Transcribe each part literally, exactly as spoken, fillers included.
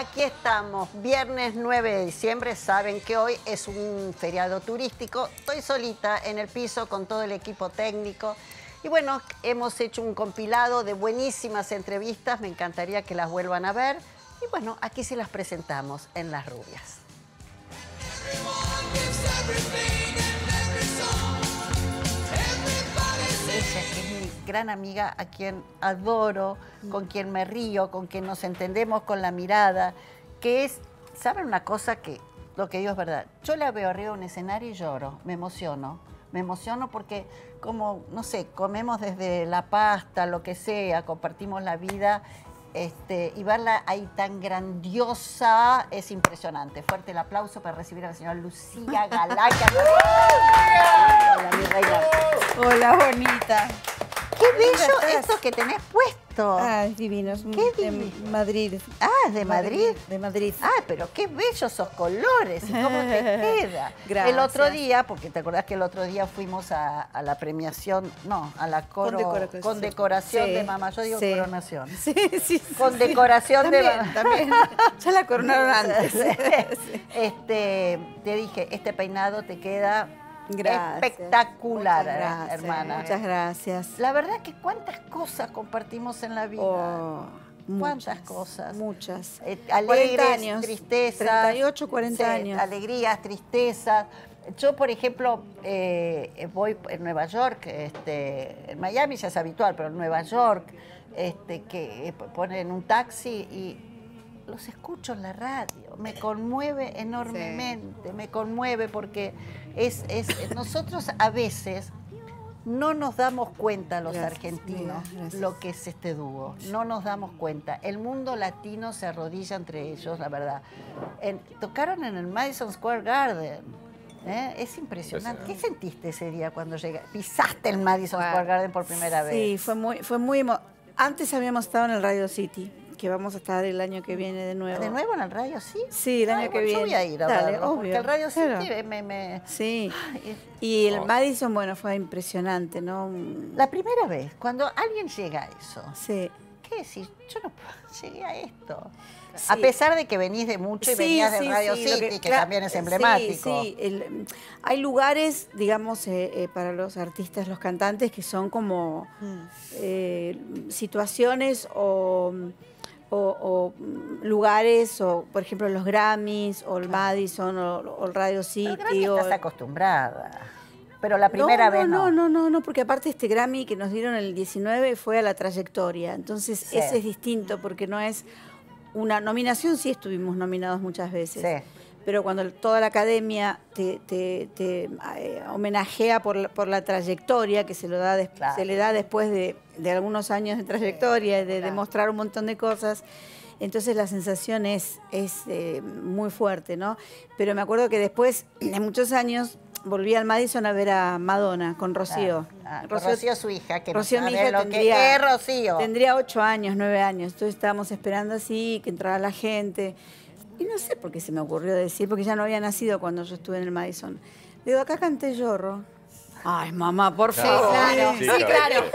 Aquí estamos, viernes nueve de diciembre. Saben que hoy es un feriado turístico. Estoy solita en el piso con todo el equipo técnico. Y bueno, hemos hecho un compilado de buenísimas entrevistas. Me encantaría que las vuelvan a ver. Y bueno, aquí se las presentamos en Las Rubias. Ella, que es mi gran amiga, a quien adoro, con quien me río, con quien nos entendemos con la mirada, que es, ¿saben una cosa? Que lo que digo es verdad. Yo la veo arriba de un escenario y lloro, me emociono. Me emociono porque, como, no sé, comemos desde la pasta, lo que sea, compartimos la vida. Este, y verla ahí tan grandiosa es impresionante. Fuerte el aplauso para recibir a la señora Lucía Galaca. Hola, mi reina. Hola, bonita. Qué bello esto que tenés puesto. Ah, es divino. Es Qué de divino. Madrid. Ah, ¿de Madrid? De Madrid. Ah, pero qué bellos esos colores y cómo te queda. Gracias. El otro día, porque te acordás que el otro día fuimos a, a la premiación, no, a la coro, Condecoración. condecoración Sí. de mamá. Yo digo Sí. coronación. Sí, sí, sí. Condecoración de También, mamá. también. Ya la coronaron antes. Este, te dije, este peinado te queda Gracias. espectacular, Muchas gracias, hermana. Muchas gracias. La verdad que cuántas cosas compartimos en la vida. Oh, ¿Cuántas muchas, cosas? Muchas. Eh, cuarenta alegres, años. tristezas. treinta y ocho, cuarenta sí, años. Alegrías, tristezas. Yo, por ejemplo, eh, voy en Nueva York, este, en Miami ya es habitual, pero en Nueva York, este, que ponen un taxi y los escucho en la radio. Me conmueve enormemente, sí. me conmueve porque es, es, nosotros a veces no nos damos cuenta, los Gracias, argentinos, mira, gracias. lo que es este dúo. No nos damos cuenta. El mundo latino se arrodilla entre ellos, la verdad. En, tocaron en el Madison Square Garden. ¿eh? Es impresionante. ¿Qué sentiste ese día cuando llegaste? Pisaste el Madison Wow. Square Garden por primera sí, vez. Sí, fue muy, fue muy emo... Antes habíamos estado en el Radio City, que vamos a estar el año que viene de nuevo. ¿De nuevo en el Radio City? Sí, el año Ay, que bueno, viene. Yo voy a ir a Dale, verlo, obvio. porque el Radio City Claro. me... me... Sí. Ay, Y el Oh. Madison, bueno, fue impresionante, ¿no? La primera vez, cuando alguien llega a eso, Sí. ¿qué decís? Yo no puedo, llegué a esto. Sí. A pesar de que venís de mucho y Sí, venías de sí, Radio sí, City, lo que, que- que claro, también es sí, emblemático. Sí, el- hay lugares, digamos, eh, eh, para los artistas, los cantantes, que son como eh, situaciones o, o- o lugares, o por ejemplo los Grammys, o el Madison, o, o el Radio City. Pero Grammy o- estás acostumbrada. Pero la primera no, vez no. no, no, no, no, porque aparte este Grammy que nos dieron en el diecinueve fue a la trayectoria. Entonces Sí. ese es distinto porque no es una nominación, sí estuvimos nominados muchas veces. Sí. Pero cuando el- toda la academia te, te- te, eh, homenajea por la, por la trayectoria que se, lo da des- Claro. se le da después de, de algunos años de trayectoria, de claro. demostrar un montón de cosas, entonces la sensación es, es eh, muy fuerte, ¿no? Pero me acuerdo que después de muchos años volví al Madison a ver a Madonna con Rocío. Ah, con Rocío, su hija, que Rocío, no mi sabe hija, lo tendría, que es Rocío. tendría ocho años, nueve años. Entonces estábamos esperando así, que entrara la gente. Y no sé por qué se me ocurrió decir, porque ya no había nacido cuando yo estuve en el Madison. Digo, acá canté Yorro. Ay, mamá, por favor. Claro, Sí, sí, claro.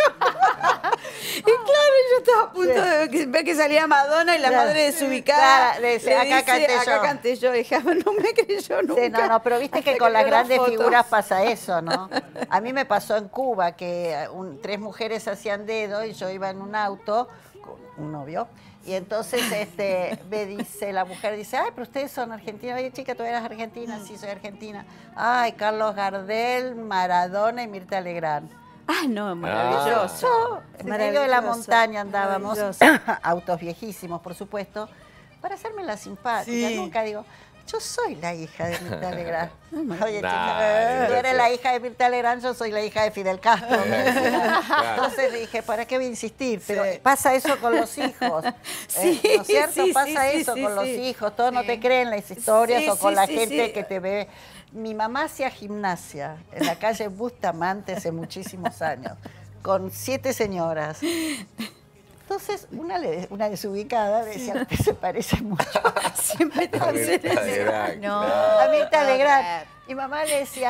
Y claro, yo estaba a punto de que- ver que salía Madonna y la Claro. madre desubicada. Claro, le dice, le acá dice, canté yo. acá canté yo. Dije, "Ah, no me creyó nunca. Sí, no, no, pero viste que Hasta con las vio la grandes foto. figuras pasa eso, ¿no? A mí me pasó en Cuba que un- tres mujeres hacían dedo y yo iba en un auto con un novio. Y entonces este, me dice, la mujer dice, ay, pero ustedes son argentinos. Oye, chica, ¿tú eres argentina? Sí, soy argentina. Ay, Carlos Gardel, Maradona y Mirta Legrand. Ah, no, maravilloso. Yo, en medio de la Maravilloso, montaña andábamos, maravilloso. autos viejísimos, por supuesto, para hacerme la simpática. Sí. Nunca digo, yo soy la hija de Mirta Legrand. Oye, Nah, chica, tú eres la hija de Mirta Legrand, yo soy la hija de Fidel Castro. me decía. Claro. Entonces dije, ¿para qué voy a insistir? Pero Sí. pasa eso con los hijos. Sí, ¿eh? ¿No es cierto? sí, pasa sí, sí, eso sí, con los sí. hijos. Todos no Sí. te creen las historias Sí, o con sí, la sí, gente sí. que te ve. Mi mamá hacía gimnasia en la calle Bustamante hace muchísimos años, con siete señoras. Entonces, una, le- una desubicada le decía, usted se parece mucho Siempre te A Mirta hace- Legrand, No, claro. a Mirta no, Legrand. claro. Y mamá le decía,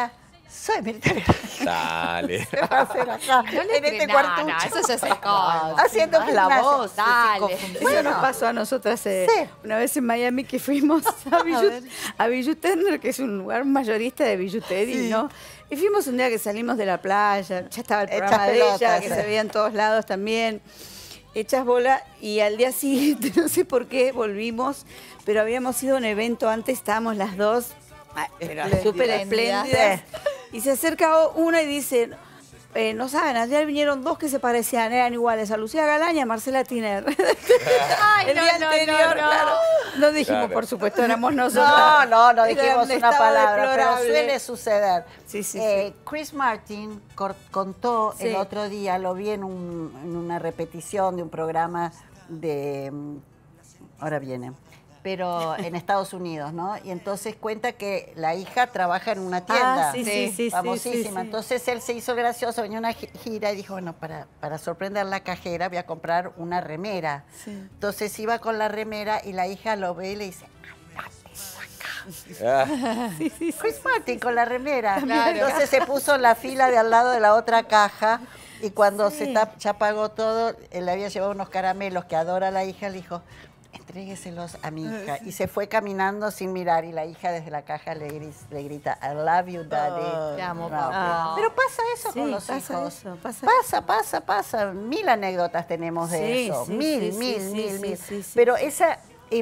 Soy militar. Dale. ¿Qué va a hacer acá? No le en este creo, cuartucho. no, eso ya se colmo. Haciendo La gimnasia. voz, dale. Eso nos pasó a nosotras eh, Sí. una vez en Miami que fuimos a Bijou, a Bijou Turner, que es un lugar mayorista de billutería, ¿no? Y fuimos un día que salimos de la playa, ya estaba el Hechas programa de ella, pelotas, que sí. se veía en todos lados también, hechas bola, y al día siguiente, no sé por qué, volvimos, pero habíamos ido a un evento antes, estábamos las dos, ah, pero Espléndidas. súper espléndidas, y se acerca una y dice... Eh, no saben, ayer vinieron dos que se parecían, eran iguales, a Lucía Galán y a Marcela Tiner. Ay, El no, día no, anterior, no, no. claro. No dijimos, Claro. por supuesto, éramos nosotros. No, no, no Era dijimos un una estado palabra, pero deplorable. suele suceder. Sí, sí, Eh, Chris Martin cor- contó Sí. el otro día, lo vi en, un- en una repetición de un programa de... mm, Ahora viene. Pero en Estados Unidos, ¿no? Y entonces cuenta que la hija trabaja en una tienda. Ah, sí, sí, sí, sí, famosísima. sí, sí. Entonces él se hizo gracioso, venía una gi- gira y dijo, bueno, para, para sorprender a la cajera voy a comprar una remera. Entonces iba con la remera y la hija lo ve y le dice, Ah, Chris Martin con la remera. Claro. Entonces se puso en la fila de al lado de la otra caja y cuando se tap- ya pagó todo, él le había llevado unos caramelos que adora la hija, le dijo, entrégueselos a mi hija. Y se fue caminando sin mirar y la hija desde la caja le, gris- le grita, I love you, daddy. Te amo, No. papá. Pero pasa eso Sí, con los pasa hijos. eso, pasa pasa, pasa, pasa. Mil anécdotas tenemos de Sí, eso. sí, mil, sí, mil, sí, mil, sí, mil. sí, sí, Pero sí. esa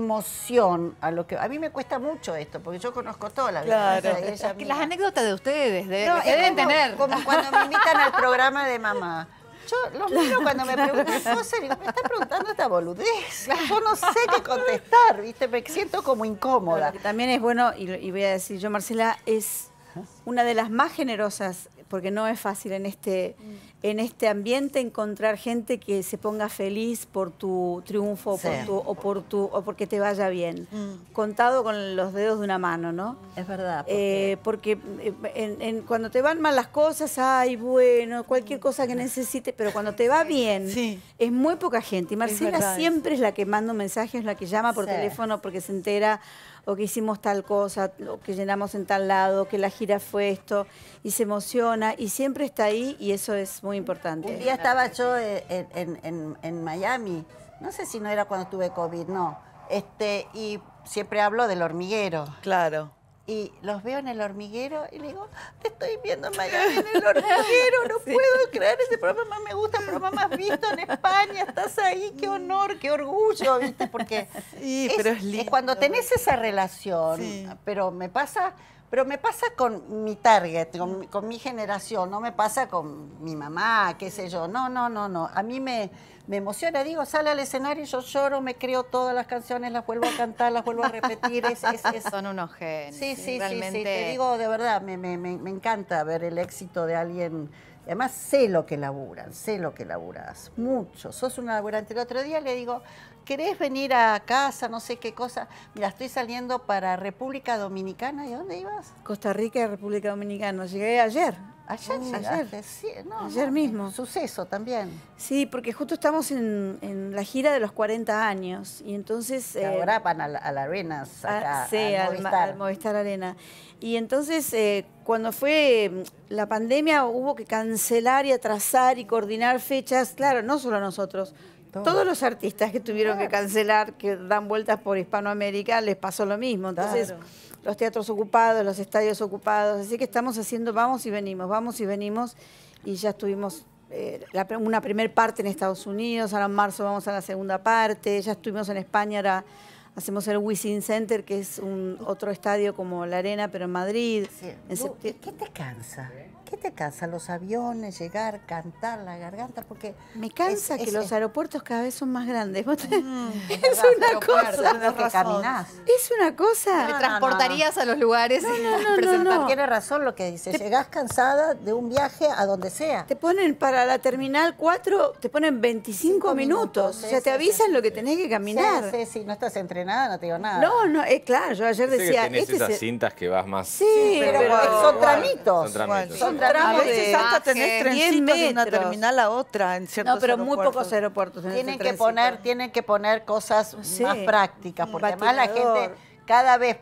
emoción a lo que a mí me cuesta mucho esto porque yo conozco toda la vida. Claro. O sea, ella Es que mía. las anécdotas de ustedes, de, No, que es deben como, tener. como cuando me invitan al programa de mamá. Yo los miro cuando me preguntan cosas y digo, me está preguntando esta boludez. Yo no sé qué contestar, ¿viste? Me siento como incómoda. Lo que también es bueno, y, y voy a decir yo, Marcela es una de las más generosas, porque no es fácil en este, en este ambiente encontrar gente que se ponga feliz por tu triunfo Sí. por tu, o, por tu, o porque te vaya bien. Contado con los dedos de una mano, ¿no? Es verdad. Eh, porque eh, en- en- cuando te van mal las cosas, ay, bueno, cualquier cosa que necesites, pero cuando te va bien, Sí. es muy poca gente. Y Marcela verdad siempre es la que manda un mensaje, es la que llama por Sí. teléfono porque se entera, o que hicimos tal cosa, o que llenamos en tal lado, que la gira fue esto, y se emociona, y siempre está ahí, y eso es muy importante. Un día estaba yo en, en- en- en Miami, no sé si no era cuando tuve COVID, no. Este, y siempre hablo del hormiguero. Claro. Y los veo en el hormiguero y le digo, te estoy viendo en Miami en el hormiguero, no puedo creer, ese programa más me gusta, el programa más visto en España, estás ahí, qué honor, qué orgullo, ¿viste? Porque Sí, pero es lindo. cuando tenés esa relación, Sí. pero me pasa, pero me pasa con mi target, con, mi- con mi generación, no me pasa con mi mamá, qué sé yo, no, no, no, no, a mí me, me emociona, digo, sale al escenario, yo lloro, me creo todas las canciones, las vuelvo a cantar, las vuelvo a repetir, es, es, es- Son unos genios. Sí, sí, sí, realmente. sí, te digo de verdad, me, me, me, me encanta ver el éxito de alguien. Y además sé lo que laburan, sé lo que laburas, mucho. Sos una laburante. El otro día le digo, ¿querés venir a casa, no sé qué cosa? Mira, estoy saliendo para República Dominicana. ¿Y a dónde ibas? Costa Rica y República Dominicana. Llegué ayer. Ayer, Uh, llegaste, ayer. sí, no, Ayer no, mismo. Suceso también. Sí, porque justo estamos en, en la gira de los cuarenta años y entonces... Que eh, ahora van a la, a la Arenas, ah, acá, sí, al al, Ma- Movistar. al Movistar Arena. Y entonces eh, cuando fue mm, la pandemia hubo que cancelar y atrasar y coordinar fechas, claro, no solo nosotros. Todos. Todos los artistas que tuvieron que cancelar, que dan vueltas por Hispanoamérica, les pasó lo mismo. Entonces, Claro. los teatros ocupados, los estadios ocupados. Así que estamos haciendo, vamos y venimos, vamos y venimos. Y ya estuvimos eh, la pre- una primer parte en Estados Unidos, ahora en marzo vamos a la segunda parte. Ya estuvimos en España, ahora hacemos el Wizzing Center, que es un otro estadio como la Arena, pero en Madrid. Sí. En Lu, septi- ¿y ¿Qué te cansa? ¿Qué te cansa? Los aviones, llegar, cantar, la garganta, porque... Me cansa es- que es- los es- aeropuertos cada vez son más grandes. ¿Vos te- es es verdad, una pero cosa. claro, lo que razón. caminás. Es una cosa. Te no, transportarías a los lugares no, y no, no, presentar. no. Tiene razón lo que dice. Llegás cansada de un viaje a donde sea. Te ponen para la terminal cuatro, te ponen veinticinco Cinco minutos. minutos, O sea, sí, te sí, avisan sí. lo que tenés que caminar. Sí, sí, sí, no estás entrenada, no te digo nada. No, no, es claro, yo ayer Sé que decía, tenés este esas es el- cintas que vas más... Sí, pero, pero son igual. tramitos. Son tramitos. Son A tramos veces de- hasta baje, tenés diez trencitos de una metros. terminal a otra en ciertos No, pero muy aeropuertos. pocos aeropuertos. en Tienen ese que tránsito. poner, tienen que poner cosas Sí. más prácticas, porque además la Patinador. gente cada vez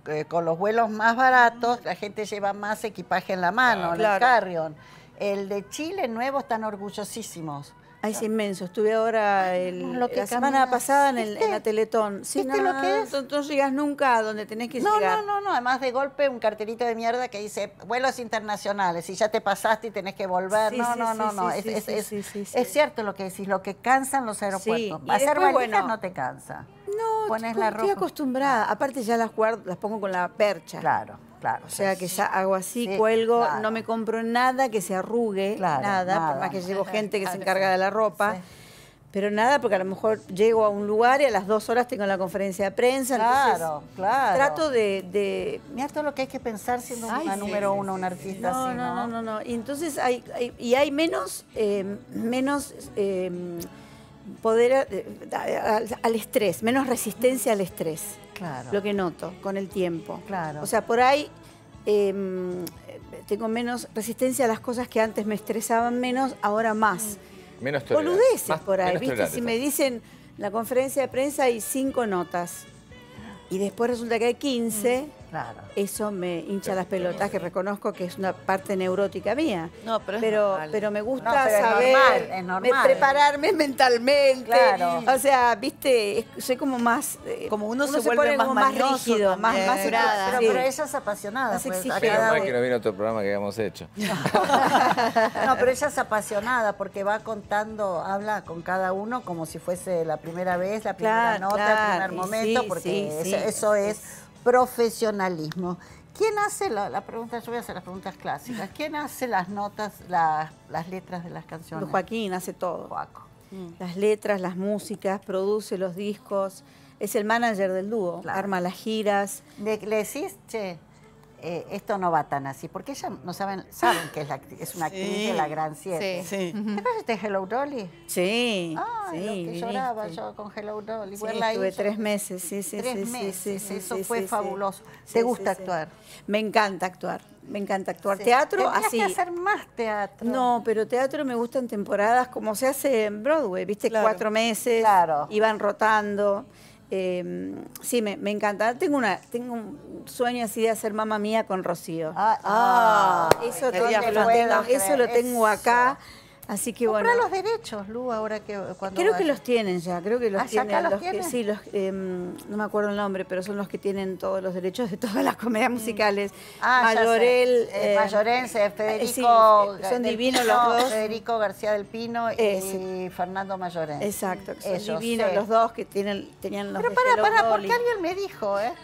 eh, con los vuelos más baratos, la gente lleva más equipaje en la mano, en Claro. el carry-on. El de Chile nuevo están orgullosísimos. Ay, es inmenso. Estuve ahora el- Lo que la semana caminas. pasada en, el, ¿Viste? en la Teletón. Sí, ¿Viste no, lo que es? No, no llegas nunca a donde tenés que No, llegar. no, no, no, además de golpe un cartelito de mierda que dice vuelos internacionales y ya te pasaste y tenés que volver. Sí, no, sí, no, sí, no, no, sí, es, sí, es- sí, es- sí, sí, sí. es cierto lo que decís, lo que cansan los aeropuertos. Sí, y Hacer después, valijas bueno, no te cansa. No, Pones estoy, la estoy ropa. acostumbrada. Aparte ya las guardo, las pongo con la percha. Claro, claro. O sea que ya hago así, Sí, cuelgo, claro. no me compro nada que se arrugue, Claro, nada, nada. por más que llevo gente que se Claro, encarga de la ropa. sí. Pero nada, porque a lo mejor llego a un lugar y a las dos horas tengo la conferencia de prensa. Claro, entonces claro. trato de... de- Mira todo lo que hay que pensar siendo Ay, una sí, número sí, uno, sí, un sí, artista No, así, no, ¿no? no, no, no. Y entonces hay, hay- y hay menos, eh, menos eh, poder eh, al, al estrés, menos resistencia al estrés. Claro. Lo que noto con el tiempo. Claro. O sea, por ahí eh, tengo menos resistencia a las cosas que antes me estresaban menos, ahora más. Menos tolerante. Boludeces Más- por ahí, menos ¿viste? tolerante, Si me dicen la conferencia de prensa hay cinco notas y después resulta que hay quince, Claro. eso me hincha las pelotas, que reconozco que es una parte neurótica mía. No, pero es pero, normal. pero me gusta No, pero es saber normal, es me- normal. prepararme mentalmente. Claro. O sea, viste, es- soy como más... eh, Como uno se vuelve pone más como más mañoso rígido, más, también. más Apurada. Pero, sí. pero ella es apasionada. Más pues, a exigente. Menos cada mal uno. que no vino otro programa que habíamos hecho. No, pero ella es apasionada porque va contando, habla con cada uno como si fuese la primera vez, la primera Claro, nota, claro, el primer y momento, sí, porque sí, eso, sí. eso es profesionalismo. ¿Quién hace la, la pregunta? Yo voy a hacer las preguntas clásicas. ¿Quién hace las notas, la- las letras de las canciones? Joaquín hace todo. Joaco. Las letras, las músicas, produce los discos, es el manager del dúo, Claro. arma las giras. Le, le decís, che, eh, esto no va tan así, porque ella no saben, saben que es, la acti- es una actriz Sí. de la Gran Siete. Sí. ¿Te acuerdas de Hello Dolly? Sí, Ay, sí, lo que viniste. lloraba yo con Hello Dolly. Sí, verla ahí, estuve yo- tres meses, sí, sí, Tres sí, sí, meses, sí, sí, eso sí, fue sí, fabuloso. sí. ¿Te Sí, gusta sí, sí. actuar? Me encanta actuar, me encanta actuar. Sí. Teatro, Tendrías así. que hacer más teatro. No, pero teatro me gusta en temporadas como se hace en Broadway, ¿viste? Claro. Cuatro meses, Claro. y van rotando. Eh, sí, me, me encanta. Tengo una, tengo un sueño así de hacer Mamma Mía con Rocío. Ah, Ah, eso quería todo lo puedo tengo, eso creer, lo tengo eso. acá. Así que Comprá bueno. los derechos, Lu, ahora que cuando Creo que vayas. los tienen ya, creo que los Ah, ¿ya tienen. acá los los que- tienen? sí, los, eh, no me acuerdo el nombre, pero son los que tienen todos los derechos de todas las comedias musicales. Ah, ya sé. Mayorel. Eh, Mayorense, Federico. sí, son del divinos Pino, los dos. Federico García del Pino y Ese. Fernando Mayorense. Exacto, que son Ellos, divinos sí. los dos que tienen, tenían los Pero de para, Hello para, Dolly. porque alguien me dijo, ¿eh?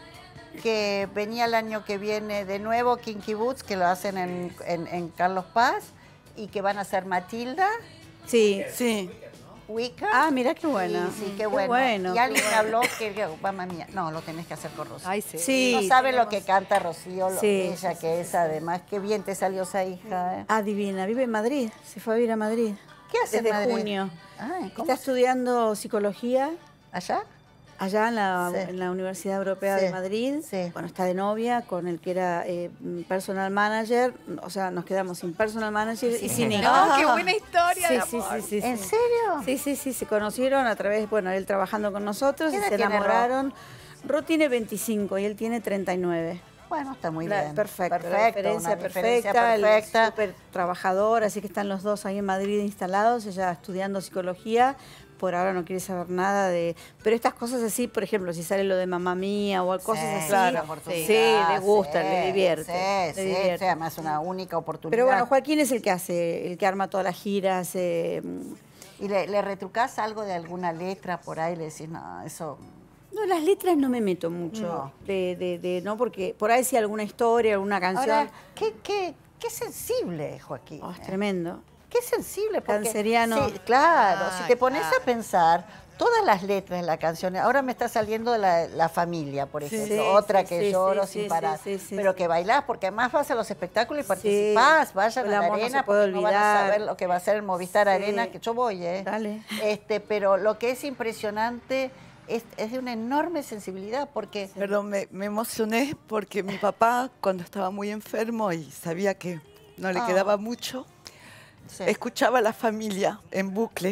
Que venía el año que viene de nuevo Kinky Boots, que lo hacen en, en- en Carlos Paz, y que van a hacer Matilda, Sí. Sí. Wicca. Ah, mira qué buena. Sí, sí, qué Qué bueno. bueno, Y qué alguien bueno. habló que, mamá mía, no, lo tenés que hacer con Rocío. Ay, sí. Sí. No sabe lo tenemos- que canta Rocío, lo, Sí, ella sí, que sí, es sí, además. Qué bien te salió esa hija, ¿eh? Ah, divina, vive en Madrid, se fue a vivir a Madrid. ¿Qué hace en Desde Madrid? junio. Ay, ¿cómo Está se- estudiando psicología ¿Allá? allá en la, Sí. en la Universidad Europea Sí, de Madrid. sí. Bueno, está de novia con el que era eh, personal manager. O sea, nos quedamos sin personal manager y sin hijos. No, qué buena historia. Sí, de sí, amor. sí, sí, ¿En sí. serio? Sí, sí, sí, se conocieron a través, bueno, él trabajando con nosotros ¿Qué y edad se tiene Ro? enamoraron. Ro tiene veinticinco y él tiene treinta y nueve. Bueno, está muy La- bien. Perfecto, la Perfecto, diferencia una diferencia perfecta, él es perfecta. súper trabajador, así que están los dos ahí en Madrid instalados, ella estudiando psicología, por ahora no quiere saber nada de... Pero estas cosas así, por ejemplo, si sale lo de Mamma Mía o cosas Sí, así, claro, sí, oportunidad, le gusta, sí, le divierte. Sí, le sí, divierte. sí, además es una única oportunidad. Pero bueno, Joaquín es el que hace, el que arma todas las giras. eh, ¿Y le, le retrucás algo de alguna letra por ahí? Le decís, no, eso... no, las letras no me meto mucho, No. de, de, de- no, porque por ahí sí alguna historia, alguna canción, Ahora, qué, qué, qué sensible, Joaquín. oh, es ¿eh? tremendo. Qué sensible. Porque, Canceriano. Sí, claro, Ah, si te pones claro. a pensar, todas las letras de la canción, ahora me está saliendo la, la familia, por Sí, ejemplo, sí, otra sí, que sí, lloro sí, sin sí, parar, sí, sí, pero sí. que bailás, porque además vas a los espectáculos y Sí. participás, vayan El a la amor no arena, se puede porque no van a olvidar. saber lo que va a ser el Movistar Sí. Arena, que yo voy, ¿eh? Dale. Este, pero lo que es impresionante es, es de una enorme sensibilidad, porque... Perdón, me, me emocioné porque mi papá, cuando estaba muy enfermo y sabía que no le Ah. quedaba mucho, Sí. escuchaba a la familia en bucle. Mira,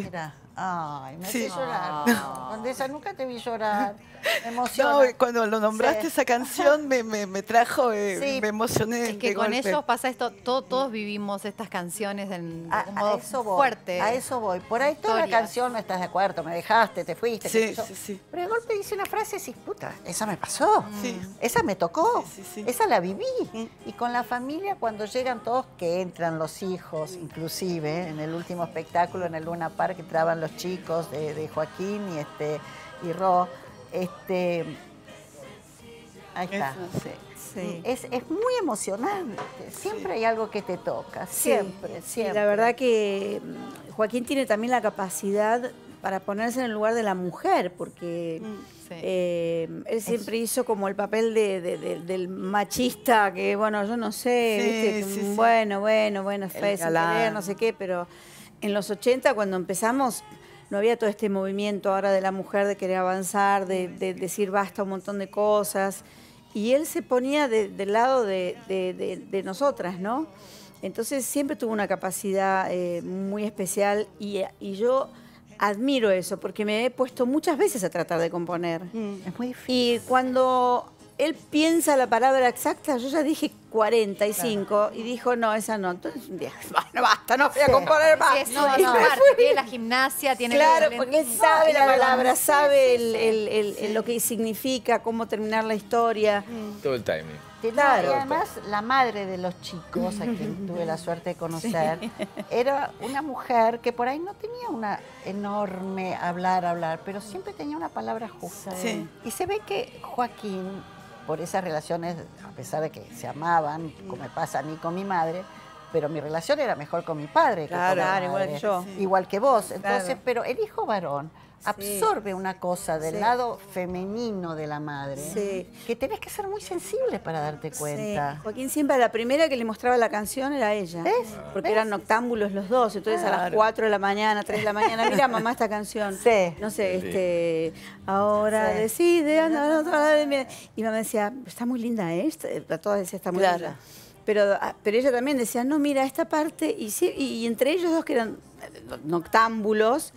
Ay, me Sí. hace llorar. No. Condesa, nunca te vi llorar. Me emociona. No, cuando lo nombraste Sí. esa canción me, me, me trajo, eh, Sí. me emocioné. Es que de con golpe. ellos pasa esto, to- todos vivimos estas canciones en, de A, un a modo eso voy, fuerte. a eso voy. Por ahí toda la Historias. canción no estás de acuerdo, me dejaste, te fuiste. Sí, qué sé yo. sí, sí. Pero de golpe dice una frase así, puta, esa me pasó, Sí. esa me tocó, Sí, sí, sí. esa la viví. Mm. Y con la familia, cuando llegan todos, que entran los hijos, inclusive, en el último espectáculo, en el Luna Park, entraban los chicos de, de Joaquín y, este, y Ro, este... Ahí está. Eso, sí. Sí. Es, es muy emocionante. Siempre hay algo que te toca. Siempre, Sí, siempre. la verdad que mm, Joaquín tiene también la capacidad para ponerse en el lugar de la mujer, porque Sí. eh, él siempre hizo como el papel de, de- de- del machista, que bueno, yo no sé, Sí, ¿viste? sí, sí. bueno, bueno, bueno, El fue sin galán. querer, no sé qué, pero en los ochenta cuando empezamos no había todo este movimiento ahora de la mujer de querer avanzar, de, de decir basta a un montón de cosas. Y él se ponía de- del lado de, de- de- de nosotras, ¿no? Entonces siempre tuvo una capacidad eh, muy especial y, y yo admiro eso porque me he puesto muchas veces a tratar de componer. Es muy difícil. Y cuando él piensa la palabra exacta, yo ya dije cuarenta y cinco y dijo, no, esa no. Entonces un día, bueno, basta, no voy a Sí. componer más. Sí, es No, su no. parte, tiene la gimnasia, tiene Claro, el- porque él No, sabe y la la palabra, verdad, sabe sí, el- sí, el- el- el- lo que significa, cómo terminar la historia. Todo el timing. Claro. Y además, la madre de los chicos, a quien tuve la suerte de conocer, era una mujer que por ahí no tenía una enorme hablar, hablar, pero siempre tenía una palabra justa. Sí. Y se ve que Joaquín, por esas relaciones, a pesar de que se amaban, como me pasa a mí con mi madre, pero mi relación era mejor con mi padre que Claro, con mi claro, igual madre. que yo. Igual que vos. Entonces, Claro. pero el hijo varón absorbe una cosa del Sí. lado femenino de la madre, Sí. que tenés que ser muy sensible para darte cuenta. Sí. Joaquín siempre, la primera que le mostraba la canción era ella. ¿Ves? Porque ¿Ves? eran noctámbulos los dos. Entonces a las Claro. cuatro de la mañana, tres de la mañana, mira mamá esta canción. Sí. No sé, Sí. este, ahora Sí. decide, anda, no, otra vez, mira. Y mamá decía, está muy linda esta. A todas decía, está muy Claro. linda. Pero, ah, pero ella también decía, no, mira, esta parte, y, sí, y, y entre ellos dos que eran eh, noctámbulos,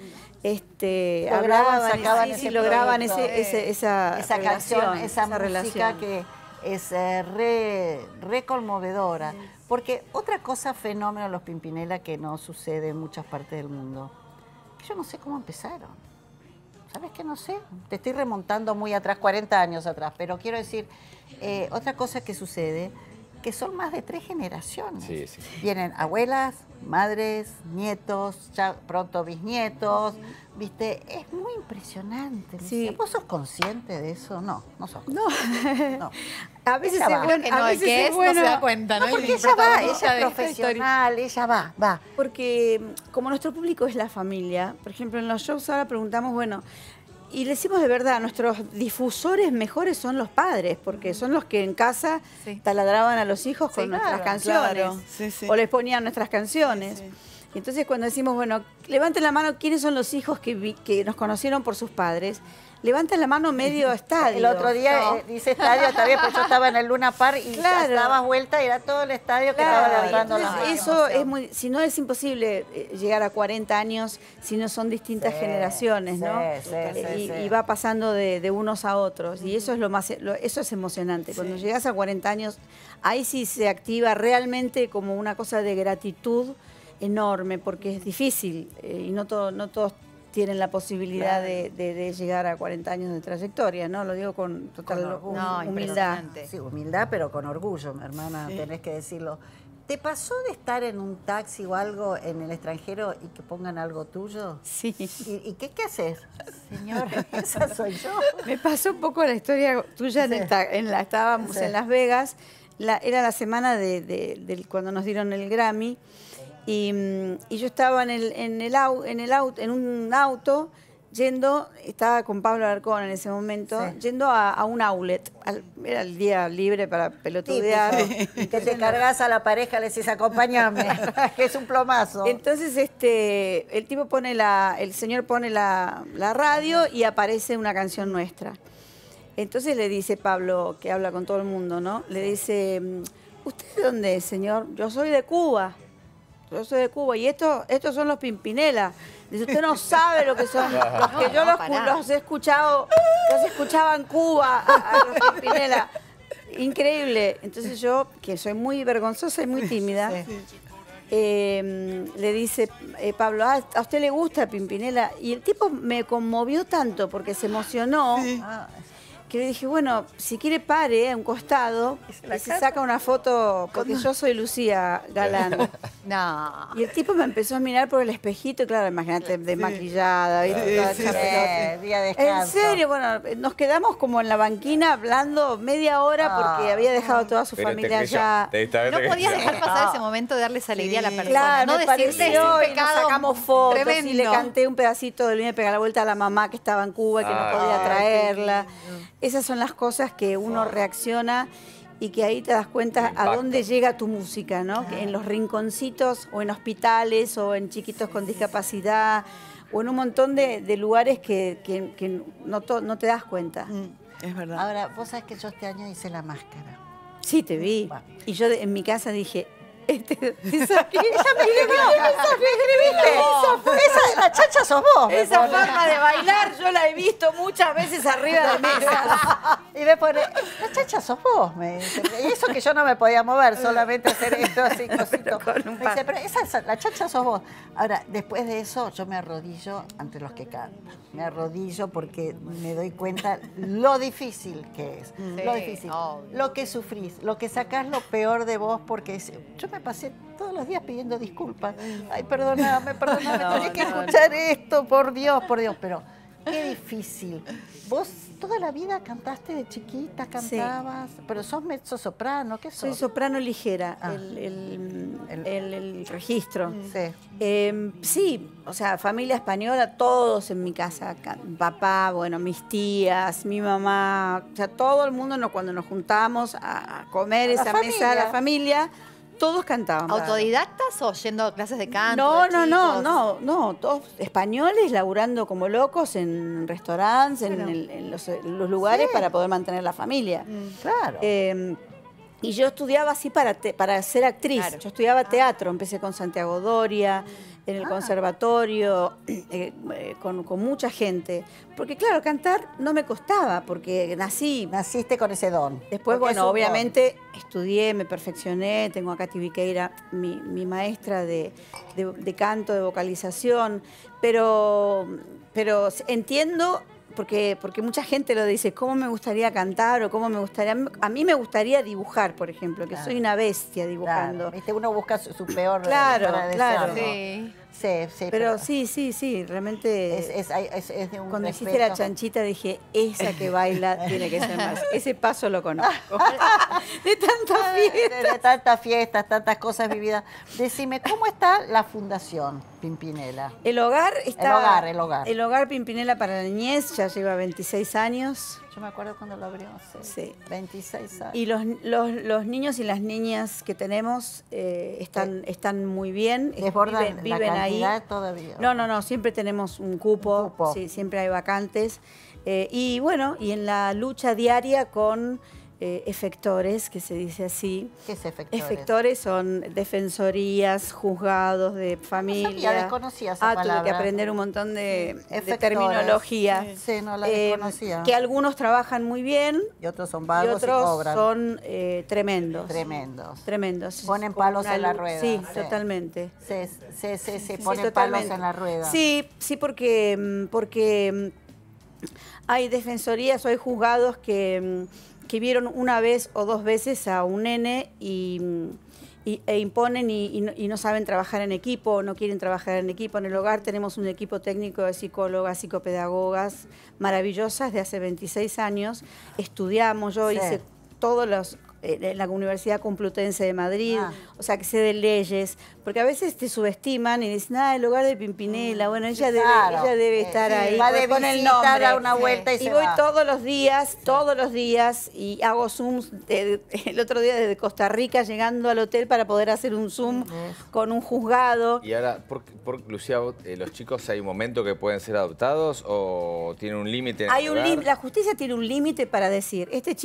este, Lograban, hablaban, y sacaban sí, sí, ese lograban proyecto. ese, ese- esa, Esa relación, canción, esa, música relación. que es eh, re, re conmovedora. Porque otra cosa, fenómeno de los Pimpinela que no sucede en muchas partes del mundo, que yo no sé cómo empezaron. ¿Sabes qué? No sé. Te estoy remontando muy atrás, cuarenta años atrás, pero quiero decir, eh, otra cosa que sucede, que son más de tres generaciones. Sí, sí. Vienen abuelas, madres, nietos, ya pronto bisnietos, ¿viste? Es muy impresionante. Sí. ¿Vos sos consciente de eso? No, no sos No. consciente. No. A veces Ella es va. bueno, que a no, el veces que es es bueno. no se da cuenta, ¿no? No, porque El ella va, protagonista ella es de esta historia. profesional, ella va, va. Porque mm, como nuestro público es la familia, por ejemplo, en los shows ahora preguntamos, bueno, y le decimos de verdad, nuestros difusores mejores son los padres, porque son los que en casa Sí. taladraban a los hijos con Sí, nuestras claro, canciones, claro. Sí, sí. o les ponían nuestras canciones. Sí, Y entonces cuando decimos, bueno, levanten la mano, ¿quiénes son los hijos que, vi- que nos conocieron por sus padres? Levanten la mano medio estadio. El otro día ¿no? eh, dice estadio, está bien, pues yo estaba en el Luna Park y Claro. ya dabas vuelta y era todo el estadio que Claro, estaba levantando la entonces mano. eso es muy, si no es imposible eh, llegar a cuarenta años si no son distintas Sí, generaciones, ¿no? sí, sí, Eh, sí, y, sí. y va pasando de, de unos a otros y eso es lo más, lo- eso es emocionante. Cuando llegas a cuarenta años, ahí sí se activa realmente como una cosa de gratitud enorme porque es difícil eh, y no todo, no todos tienen la posibilidad de, de- de llegar a cuarenta años de trayectoria, ¿no? Lo digo con total Con orgullo. No, humildad. impresionante. Sí, humildad, pero con orgullo, hermana, Sí. tenés que decirlo. ¿Te pasó de estar en un taxi o algo en el extranjero y que pongan algo tuyo? Sí. ¿Y, y qué, qué haces? Señor, esa soy yo. Me pasó un poco la historia tuya en, el ta- en la, estábamos Sí. en Las Vegas, la- era la semana de, de- del- cuando nos dieron el Grammy y, mm, y yo estaba en el, en el au- en el auto, en un auto yendo, estaba con Pablo Alarcón en ese momento, Sí. yendo a, a un outlet, al- era el día libre para pelotudear. Típico. Que te cargas a la pareja, le decís, acompáñame, que es un plomazo. Entonces, este, el tipo pone la, el señor pone la, la radio y aparece una canción nuestra. Entonces le dice Pablo, que habla con todo el mundo, ¿no? Le dice, ¿usted de dónde es, señor? Yo soy de Cuba. yo soy de Cuba, y esto, estos son los Pimpinela. Dice, usted no sabe lo que son, los que yo No, los, pará. los he escuchado, los escuchaba en Cuba, a, a los Pimpinela. Increíble. Entonces yo, que soy muy vergonzosa y muy tímida, eh, le dice, eh, Pablo, ah, ¿a usted le gusta Pimpinela? Y el tipo me conmovió tanto porque se emocionó. Ah, Que le dije, bueno, si quiere pare a un costado Y se y la se canta. saca una foto, porque yo soy Lucía Galán. No. Y el tipo me empezó a mirar por el espejito, y claro, imagínate, desmaquillada, ¿viste? Toda sí, hecha sí. pelota. eh, día de En descanso. serio, bueno, nos quedamos como en la banquina hablando media hora porque Ah. había dejado toda su Pero te familia creyó, allá. te diste cuenta No que- podías dejar pasar ese momento de darles alegría a la persona. Claro, no me decirle pareció, "Es y un nos pecado sacamos fotos tremendo". y le canté un pedacito del Vine a pegar la vuelta a la mamá que estaba en Cuba y que Ay, no podía qué traerla. Esas son las cosas que uno reacciona y que ahí te das cuenta El a impacto. dónde llega tu música, ¿no? Que en los rinconcitos o en hospitales o en chiquitos con discapacidad o en un montón de, de lugares que, que- que no, to- no te das cuenta. Mm, es verdad. Ahora, vos sabés que yo este año hice la máscara. Sí, te vi. Bueno. Y yo de- en mi casa dije, este, esa, ¡Ella me escribió! ¡Esa me escribiste! Esa, la chacha sos vos. me esa pone. forma de bailar yo la he visto muchas veces arriba de mesas. Y me pone, la chacha sos vos, me dice. Y eso que yo no me podía mover, solamente hacer esto así, cosito. Con un Me par. dice, pero esa, esa- la chacha sos vos. Ahora, después de eso, yo me arrodillo ante los que cantan. Me arrodillo porque me doy cuenta lo difícil que es. Lo Sí, difícil. obvio. Lo que sufrís, lo que sacás lo peor de vos, porque es- yo me pasé todos los días pidiendo disculpas. Ay, perdóname, perdóname, No, tenés que no, escuchar esto, por Dios, por Dios. Pero qué difícil. Vos toda la vida cantaste de chiquita, cantabas, pero sos mezzo soprano, ¿qué sos? Soy soprano ligera, Ah. el, el- El- el- el registro. Sí. Eh, sí, o sea, familia española, todos en mi casa. ca- Papá, bueno, mis tías, mi mamá, o sea, todo el mundo no, cuando nos juntamos a, a comer A la esa mesa, familia. la familia, todos cantábamos. ¿Autodidactas o yendo a clases de canto? No, de no, no, chicos? no, no, todos españoles laburando como locos en restaurantes, en, Bueno. el- en los, en los lugares Sí. para poder mantener la familia. Claro. Eh, y yo estudiaba así para, te- para ser actriz. Claro. Yo estudiaba teatro, empecé con Santiago Doria, en el Ah. conservatorio, eh, eh, con, con mucha gente. Porque claro, cantar no me costaba, porque nací. Naciste con ese don. Después, Porque es bueno, un obviamente estudié, me perfeccioné, tengo a Katy Viqueira, mi, mi maestra de, de- de canto, de vocalización, pero, pero entiendo, porque, porque mucha gente lo dice, cómo me gustaría cantar o cómo me gustaría... A mí me gustaría dibujar, por ejemplo, que Claro. soy una bestia don. dibujando. Claro, ¿viste? Uno busca su, su peor Claro, para claro. desearlo. Sí. Sí, sí. Pero sí, sí, sí, realmente... Es, es, hay- es- es de un Cuando hiciste respeto. la chanchita dije, esa que baila tiene que ser más. Ese paso lo conozco. De tanta fiesta. De, de tantas fiestas, tantas cosas vividas. Decime, ¿cómo está la Fundación Pimpinela? El hogar está... El hogar, el hogar. El hogar Pimpinela para la niñez ya lleva veintiséis años. Yo me acuerdo cuando lo abrimos, sí. Sí. veintiséis años. Y los, los, los niños y las niñas que tenemos eh, están, están muy bien. Desbordan viven, la viven cantidad ahí. todavía. No, no, no, siempre tenemos un cupo, Un cupo. Sí, siempre hay vacantes. Eh, y bueno, y en la lucha diaria con eh, efectores, que se dice así. ¿Qué es efectores? Efectores son defensorías, juzgados de familia. sabía, desconocía esa ah, tuve que palabra. aprender un montón de, de Efectores. terminología. Sí, no la Eh, desconocía. que algunos trabajan muy bien Y otros son y vagos y, otros cobran. son eh, tremendos. Tremendos. Tremendos. Ponen Con palos una en la luz- rueda, Sí, sí. totalmente. Se, se, se, se Sí, ponen totalmente. palos en la rueda. Sí, sí, porque, mm, porque mm, hay defensorías o hay juzgados que, mm, que vieron una vez o dos veces a un nene y, mm, y- e imponen y, y no, y no saben trabajar en equipo, no quieren trabajar en equipo. En el hogar tenemos un equipo técnico de psicólogas, psicopedagogas maravillosas de hace veintiséis años. Estudiamos, yo Sí. hice todos los... en la Universidad Complutense de Madrid, Ah. o sea, que sé de leyes, porque a veces te subestiman y dicen, ah, el hogar de Pimpinela, bueno, ella debe, Claro. ella debe Eh, estar sí, ahí, va pues de pone el visita, nombre. da una vuelta y Y se voy va. todos los días, todos los días, y hago Zooms, de- el otro día desde Costa Rica, llegando al hotel para poder hacer un Zoom con un juzgado. Y ahora, por, por Lucía, vos, eh, ¿los chicos hay un momento que pueden ser adoptados o tienen un límite en Hay el un hogar? lim- la justicia tiene un límite para decir, este chico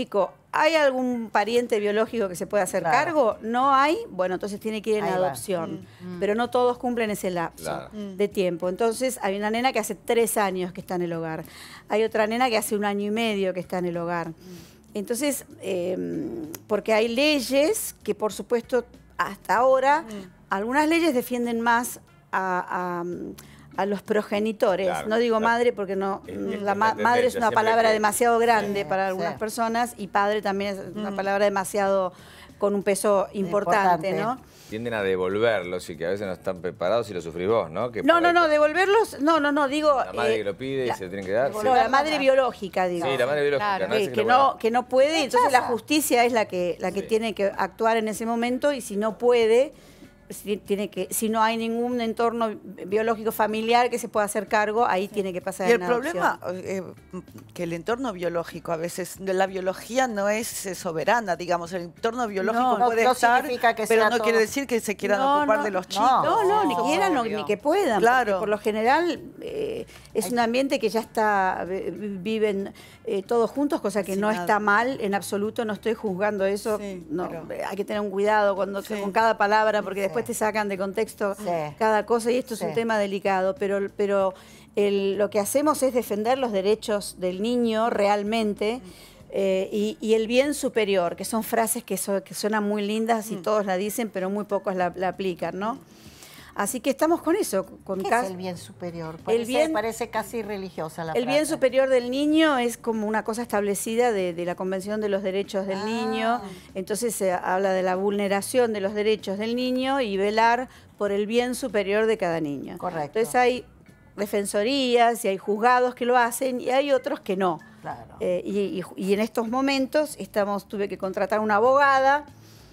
¿hay algún pariente biológico que se pueda hacer Claro. cargo? ¿No hay? Bueno, entonces tiene que ir en Ahí va. adopción. Pero no todos cumplen ese lapso Claro. de tiempo. Entonces, hay una nena que hace tres años que está en el hogar. Hay otra nena que hace un año y medio que está en el hogar. Entonces, eh, porque hay leyes que, por supuesto, hasta ahora, algunas leyes defienden más a... a a los progenitores, Claro, no digo claro. madre porque no, Es- es la ma- tendencia madre es una siempre palabra que- demasiado grande Sí, para algunas sí. personas y padre también es una palabra demasiado con un peso importante, Importante. ¿no? Tienden a devolverlos y que a veces no están preparados y lo sufrís vos, ¿no? Que No, por no, ahí no, devolverlos, no, no, no, digo... La madre eh, que lo pide y la- se lo tienen que dar. no, sí. la madre biológica, digo. Sí, la madre biológica. Claro. no Eh, es que, lo no, bueno. que no puede, entonces la pasa? justicia es la que, la que Sí. tiene que actuar en ese momento y si no puede, si, tiene que, si no hay ningún entorno biológico familiar que se pueda hacer cargo, ahí tiene que pasar Y el en adopción. problema, eh, que el entorno biológico, a veces, la biología no es eh, soberana, digamos, el entorno biológico No, no- puede no estar, significa que pero sea no todo. quiere decir que se quieran No, ocupar no, de los no. chicos. No, no, ni Eso, quieran o- obvio. ni que puedan. Claro. Porque por lo general eh, es un ambiente que ya está, eh, viven eh, todos juntos, cosa que no Fascinado. está mal en absoluto, no estoy juzgando eso. Sí, no, pero- eh, hay que tener un cuidado cuando, Sí. con cada palabra, porque Sí. después te sacan de contexto Sí. cada cosa y esto es Sí. un tema delicado. Pero, pero el- lo que hacemos es defender los derechos del niño realmente. eh, y, y el bien superior, que son frases que, so- que suenan muy lindas y todos la dicen, pero muy pocos la, la aplican, ¿no? Así que estamos con eso. Con ¿Qué cas- es el bien superior? Parece, bien- parece casi religiosa la el bien frase. superior del niño es como una cosa establecida de, de la Convención de los Derechos del Ah. Niño. Entonces se habla de la vulneración de los derechos del niño y velar por el bien superior de cada niño. Correcto. Entonces hay defensorías y hay juzgados que lo hacen y hay otros que no. Claro. Eh, y, y- y en estos momentos estamos, tuve que contratar una abogada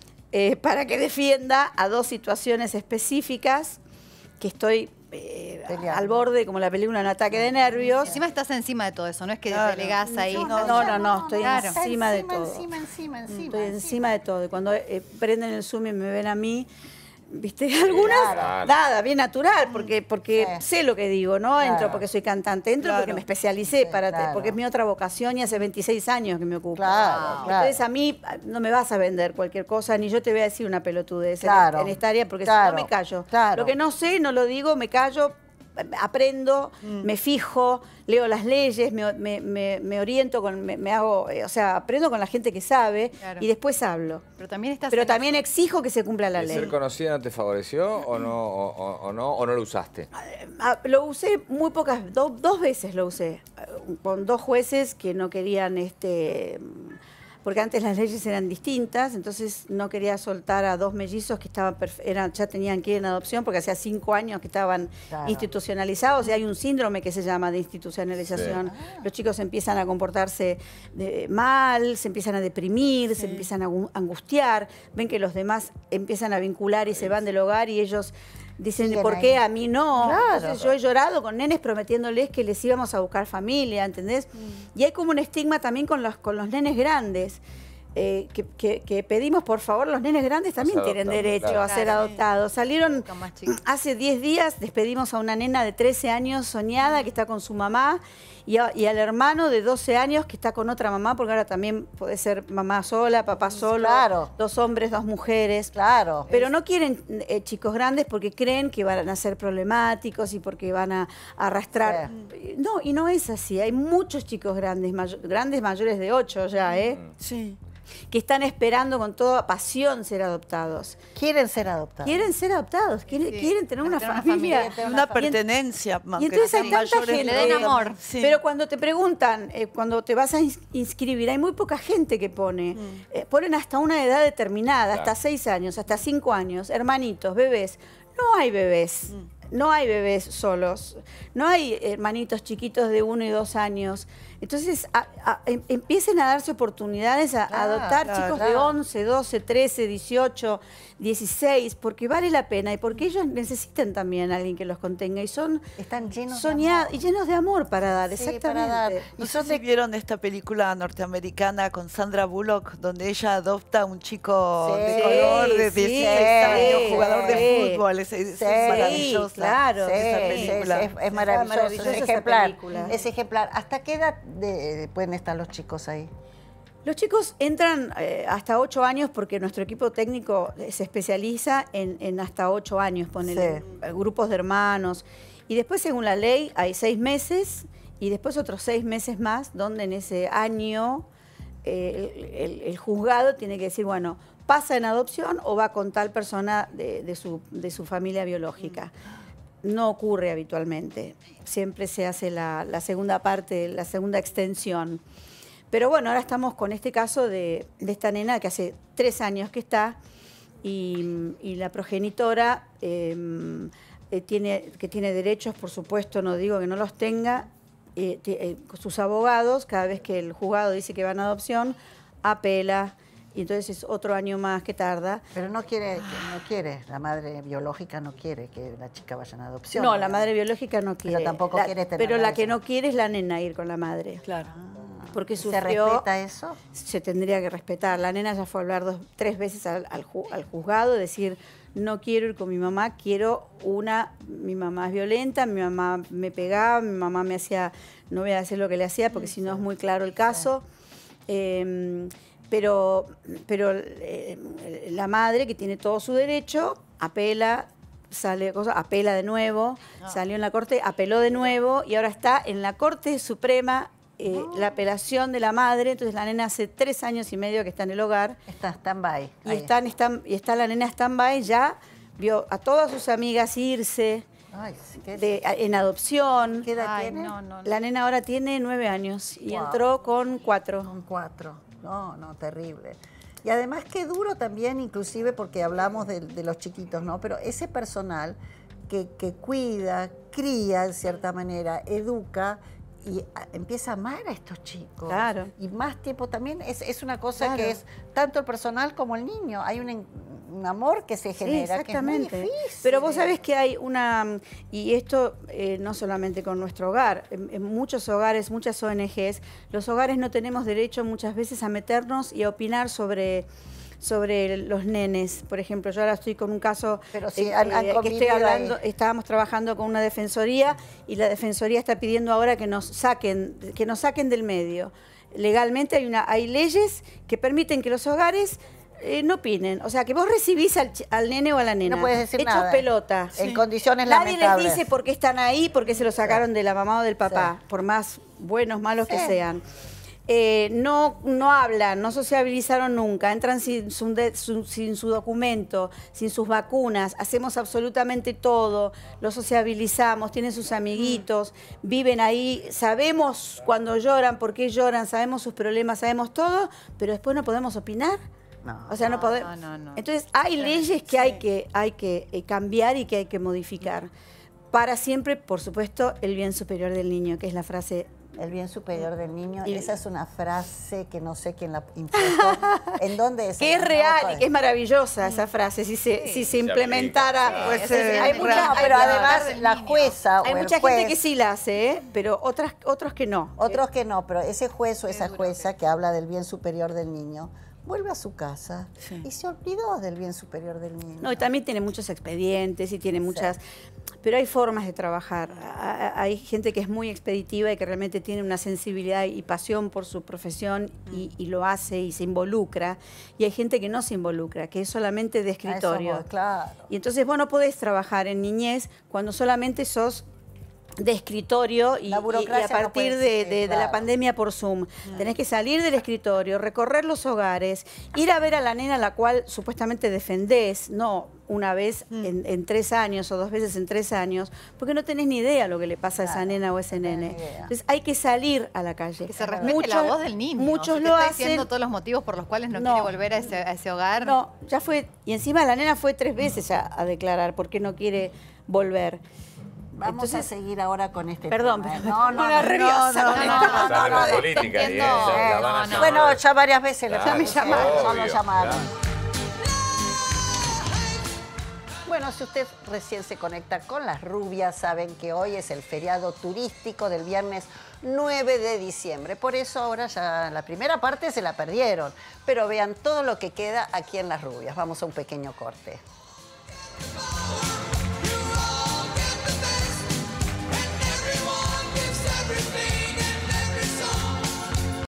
eh, para que defienda a dos situaciones específicas que estoy eh, Peleando. al borde, como la película, un ataque de nervios. Encima estás encima de todo eso, no es que Claro. delegás ahí. No, no, no, no, estoy Claro. Está encima de encima, todo. Encima, encima, encima. Estoy encima de todo. Y cuando eh, prenden el Zoom y me ven a mí, ¿viste? Algunas, Claro. nada, bien natural, porque, porque Sí. sé lo que digo, no entro Claro. porque soy cantante, entro Claro. porque me especialicé, Sí, para, claro. porque es mi otra vocación y hace veintiséis años que me ocupo. Claro, claro. Entonces a mí ah, no me vas a vender cualquier cosa, ni yo te voy a decir una pelotudez en- Claro. en, esta área, porque Claro, si no me callo. claro. Lo que no sé, no lo digo, me callo, aprendo, me fijo, leo las leyes, me, me- me- me oriento, con, me, me hago, eh, o sea, aprendo con la gente que sabe Claro. y después hablo. Pero también estás Pero en- también exijo que se cumpla la ¿El ley. ser conocida no te favoreció o no, o, o- o no, o no lo usaste? Ah, lo usé muy pocas, do- dos veces lo usé, eh, con dos jueces que no querían, este, porque antes las leyes eran distintas, entonces no quería soltar a dos mellizos que estaban perf- eran, ya tenían que ir en adopción porque hacía cinco años que estaban Claro. institucionalizados y hay un síndrome que se llama de institucionalización. Los chicos empiezan a comportarse de- mal, se empiezan a deprimir, se empiezan a angu- angustiar, ven que los demás empiezan a vincular y se van del hogar y ellos dicen, Siguen ¿por ahí. qué a mí no? Claro. Entonces yo he llorado con nenes prometiéndoles que les íbamos a buscar familia, ¿entendés? Y hay como un estigma también con los, con los nenes grandes. eh, que, que- que pedimos, por favor, los nenes grandes también A ser tienen adoptados, derecho claro. a ser Claro. adoptados. Salieron Con más chicos. hace diez días, despedimos a una nena de trece años soñada que está con su mamá y, a- y al hermano de doce años que está con otra mamá, porque ahora también puede ser mamá sola, papá solo, Claro. dos hombres, dos mujeres. Claro. Pero no quieren eh, chicos grandes porque creen que van a ser problemáticos y porque van a arrastrar. No, y no es así. Hay muchos chicos grandes, mayo- grandes mayores de ocho ya, ¿eh? Sí. Que están esperando con toda pasión ser adoptados. Quieren ser adoptados. Quieren ser adoptados, quieren, Sí, quieren tener una tener una familia. familia, tener Una una familia. pertenencia. Y entonces hay tanta gente. Que le den amor. Sí. Pero cuando te preguntan, eh, cuando te vas a ins- inscribir, hay muy poca gente que pone. Eh, ponen hasta una edad determinada, hasta Claro. seis años, hasta cinco años, hermanitos, bebés. No hay bebés. No hay bebés solos. No hay hermanitos chiquitos de uno y dos años. Entonces, a- a- em- empiecen a darse oportunidades a, a Claro, adoptar claro, chicos de claro. once, doce, trece, dieciocho, dieciséis, porque vale la pena y porque ellos necesitan también a alguien que los contenga y son Están llenos soñados de y llenos de amor para dar, Sí, exactamente. para dar. No Y sé son si de- vieron esta película norteamericana con Sandra Bullock, donde ella adopta a un chico Sí, de color de sí, dieciséis años, sí, jugador de sí. fútbol. Es, es Sí, maravillosa. claro. Sí, esa sí, película. sí, es, es maravilloso, maravillosa es esa ejemplar. película. Es ejemplar. ¿Hasta qué edad de- pueden estar los chicos ahí? Los chicos entran eh, hasta ocho años porque nuestro equipo técnico se especializa en, en hasta ocho años, ponen Sí. grupos de hermanos. Y después, según la ley, hay seis meses y después otros seis meses más, donde en ese año eh, el, el- el juzgado tiene que decir, bueno, pasa en adopción o va con tal persona de, de su, de su familia biológica. No ocurre habitualmente. Siempre se hace la, la segunda parte, la segunda extensión. Pero bueno, ahora estamos con este caso de, de esta nena que hace tres años que está y, y la progenitora eh, eh, tiene, que tiene derechos, por supuesto, no digo que no los tenga, eh, eh, sus abogados, cada vez que el juzgado dice que van a adopción, apela y entonces es otro año más que tarda. Pero no quiere, no quiere, la madre biológica no quiere que la chica vaya en adopción. No, la madre biológica no quiere. tampoco La- quiere tener Pero nada la que de eso. no quiere es la nena ir con la madre. Claro. Porque ¿Se sufrió, respeta eso? se tendría que respetar. La nena ya fue a hablar dos, tres veces al, al ju- al juzgado, decir, no quiero ir con mi mamá, quiero una, mi mamá es violenta, mi mamá me pegaba, mi mamá me hacía, no voy a decir lo que le hacía porque si no es muy claro el caso. Eh, pero pero eh, la madre, que tiene todo su derecho, apela, sale cosa, apela de nuevo, salió en la corte, apeló de nuevo y ahora está en la Corte Suprema eh, la apelación de la madre. Entonces la nena hace tres años y medio que está en el hogar Está stand-by. y ahí. está, en stand- y está la nena stand-by, ya vio a todas sus amigas irse Ay, sí, ¿qué, de, a- en adopción. ¿qué edad Ay, tiene? no, no, no. La nena ahora tiene nueve años y Wow. entró con cuatro. Son cuatro. No, no, terrible. Y además qué duro también, inclusive porque hablamos de, de los chiquitos, ¿no? Pero ese personal que, que cuida, cría en cierta manera, educa y a- empieza a amar a estos chicos. Claro. Y más tiempo también es, es una cosa Claro. que es tanto el personal como el niño. Hay un, en- un amor que se Sí, genera, exactamente. que es muy difícil. Pero vos sabés que hay una, y esto eh, no solamente con nuestro hogar, en, en muchos hogares, muchas O N Ges, los hogares no tenemos derecho muchas veces a meternos y a opinar sobre sobre los nenes. Por ejemplo, yo ahora estoy con un caso Pero sí, han- han que estoy convivido hablando, ahí. estábamos trabajando con una defensoría y la defensoría está pidiendo ahora que nos saquen, que nos saquen del medio. Legalmente hay una, hay leyes que permiten que los hogares eh, no opinen. O sea, que vos recibís al, ch- al nene o a la nena No puedes decir hechos nada. pelota. En condiciones Nadie lamentables. les dice por qué están ahí, por qué se lo sacaron de la mamá o del papá, por más buenos, malos que Sí. sean. Eh, no, no hablan, no sociabilizaron nunca, entran sin su, de- su- sin su documento, sin sus vacunas, hacemos absolutamente todo, los sociabilizamos, tienen sus amiguitos, viven ahí, sabemos cuando lloran, por qué lloran, sabemos sus problemas, sabemos todo, pero después no podemos opinar. No. O sea, no, podemos. no, no. Entonces, hay leyes que hay que, hay que eh, cambiar y que hay que modificar. Para siempre, por supuesto, el bien superior del niño, que es la frase. El bien superior del niño, Y- esa es una frase que no sé quién la impuso. ¿En dónde es? Que es No, real pues. y que es maravillosa esa frase, si se, si se implementara. aplica, Pues, Ese es eh, el hay bien mucha- No, hay- pero hay- además del la niño. jueza Hay o el mucha juez, gente que sí la hace, ¿eh? Pero otras, otros que no. otros que no, pero ese juez o esa jueza que habla del bien superior del niño, vuelve a su casa Sí. y se olvidó del bien superior del niño. No, y también tiene muchos expedientes y tiene muchas... Pero hay formas de trabajar. A- a- Hay gente que es muy expeditiva y que realmente tiene una sensibilidad y pasión por su profesión y, y lo hace y se involucra. Y hay gente que no se involucra, que es solamente de A eso escritorio. voy, claro. Y entonces vos no podés trabajar en niñez cuando solamente sos de escritorio y, La y- y burocracia a no partir puede de, ser, de- de la claro. pandemia por Zoom. Tenés que salir del escritorio, recorrer los hogares, ir a ver a la nena a la cual supuestamente defendés, no una vez en, en tres años o dos veces en tres años, porque no tenés ni idea lo que le pasa a esa Claro, nena o a ese no tenés nene. ni idea. Entonces hay que salir a la calle. Que se respete Muchos- la voz del niño. Muchos Si te lo está hacen. diciendo todos los motivos por los cuales no, No. quiere volver a ese, a ese hogar. No, ya fue. Y encima la nena fue tres veces a, a declarar porque no quiere volver. Vamos Entonces- a seguir ahora con este Perdón, tema. ¿eh? pero No, me no, pongo no, nerviosa no, con no, esto. no, Sale no, de no, política, entiendo. ¿eh? Ya- ya No, van a no. llamar. Bueno, ya varias veces le Claro, me llamaron. Ya lo obvio, llamaron. claro. Bueno, si usted recién se conecta con Las Rubias, saben que hoy es el feriado turístico del viernes nueve de diciembre. Por eso ahora ya la primera parte se la perdieron. Pero vean todo lo que queda aquí en Las Rubias. Vamos a un pequeño corte.